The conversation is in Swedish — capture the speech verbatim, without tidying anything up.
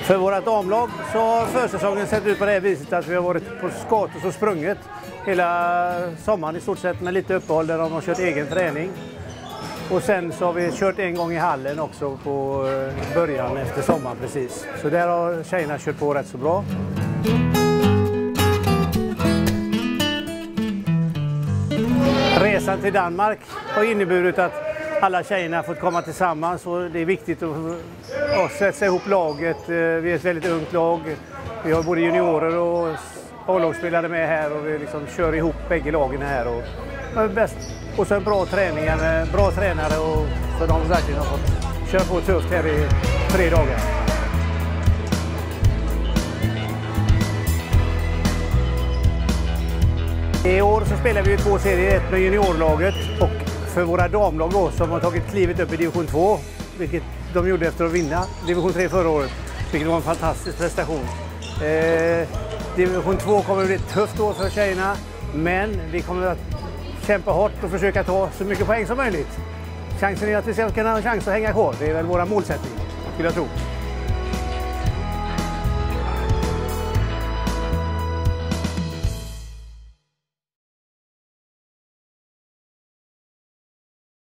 För våra damlag så har försäsongen sett ut på det här viset att vi har varit på skatos och sprungit hela sommaren i stort sett med lite uppehåll där de har kört egen träning. Och sen så har vi kört en gång i hallen också på början efter sommaren precis. Så där har tjejerna kört på rätt så bra. Resan till Danmark har inneburit att alla tjejerna har fått komma tillsammans och det är viktigt att, att sätta ihop laget. Vi är ett väldigt ungt lag. Vi har både juniorer och A-lagsspelare med här och vi liksom kör ihop bägge lagen här. Och, och, bäst. Och så en bra träning, en bra tränare och så de verkligen har fått köra på tufft här i tre dagar. I år så spelar vi ju två serier, ett med juniorlaget och för våra damlag då, som har tagit klivet upp i division två, vilket de gjorde efter att vinna division tre förra året, vilket var en fantastisk prestation. Eh, division två kommer att bli ett tufft år för tjejerna, men vi kommer att kämpa hårt och försöka ta så mycket poäng som möjligt. Chansen är att vi ska kunna ha en chans att hänga kvar, det är väl våra målsättning, skulle jag tro.